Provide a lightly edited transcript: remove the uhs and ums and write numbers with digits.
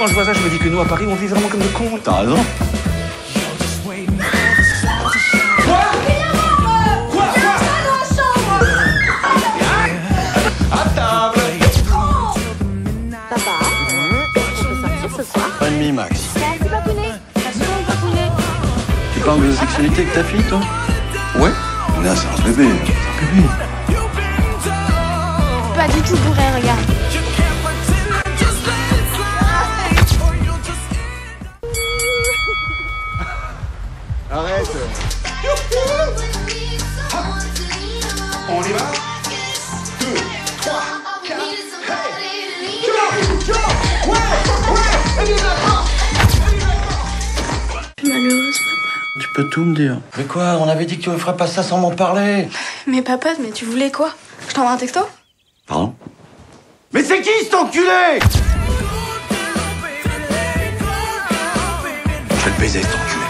Quand je vois ça, je me dis que nous, à Paris, on vit vraiment comme des cons. T'as raison. Pas de mi max. Tu parles de sexualité avec ta fille, toi? Ouais. On est à séance bébé. Bébé. Pas du tout bourré, regarde. Arrête. On y va? 2, 3, 4. Je suis malheureuse, papa. Tu peux tout me dire. Mais quoi? On avait dit que tu ne ferais pas ça sans m'en parler. Mais papa, mais tu voulais quoi? Je t'envoie un texto? Pardon? Mais c'est qui cet enculé? Je vais le baiser, cet enculé.